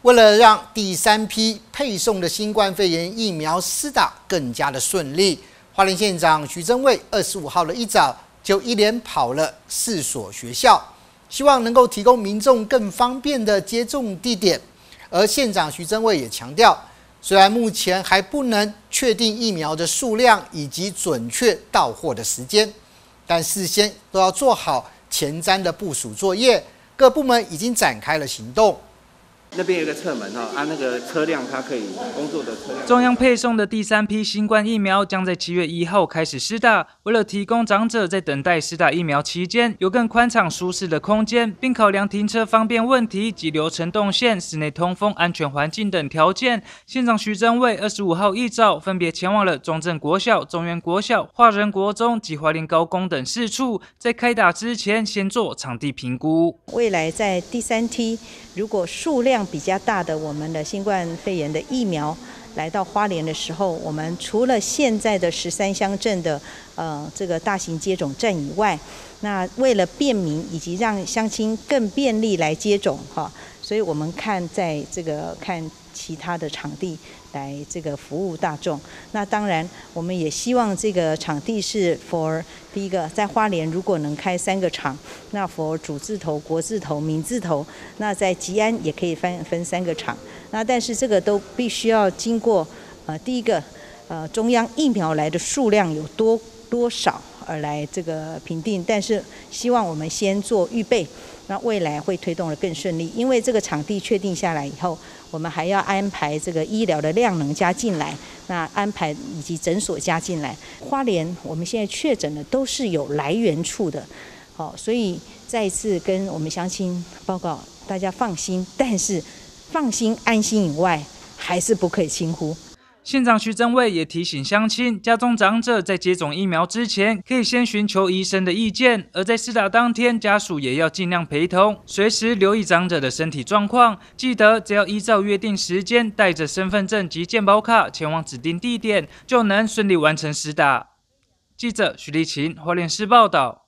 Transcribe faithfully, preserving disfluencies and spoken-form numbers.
为了让第三批配送的新冠肺炎疫苗施打更加的顺利，花莲县长徐榛蔚二十五号的一早就一连跑了四所学校，希望能够提供民众更方便的接种地点。而县长徐榛蔚也强调，虽然目前还不能确定疫苗的数量以及准确到货的时间，但事先都要做好前瞻的部署作业，各部门已经展开了行动。 那边有一个侧门哈，按、啊、那个车辆它可以工作的车辆。 中央配送的第三批新冠疫苗将在七月一号开始施打。为了提供长者在等待施打疫苗期间有更宽敞舒适的空间，并考量停车方便问题及流程动线、室内通风、安全环境等条件，县长徐榛蔚二十五号一早分别前往了中正国小、中原国小、华仁国中及花莲高工等四处，在开打之前先做场地评估。 未来在第三梯，如果数量比较大的我们的新冠肺炎的疫苗来到花莲的时候，我们除了现在的十三乡镇的呃这个大型接种站以外，那为了便民以及让乡亲更便利来接种哈，所以我们看在这个看其他的场地来这个服务大众。那当然我们也希望这个场地是 for 第一个，在花莲如果能开三个场，那 for 主字头、国字头、民字头，那在吉安也可以分分三个场。那但是这个都必须要经过呃第一个呃中央疫苗来的数量有多多少而来这个评定，但是希望我们先做预备，那未来会推动得更顺利。因为这个场地确定下来以后，我们还要安排这个医疗的量能加进来，那安排以及诊所加进来。花莲我们现在确诊的都是有来源处的，好，所以再一次跟我们乡亲报告，大家放心，但是放心安心以外，还是不可以轻忽。 县长徐榛蔚也提醒乡亲，家中长者在接种疫苗之前，可以先寻求医生的意见；而在施打当天，家属也要尽量陪同，随时留意长者的身体状况。记得，只要依照约定时间，带着身份证及健保卡前往指定地点，就能顺利完成施打。记者徐立琴，花莲市报道。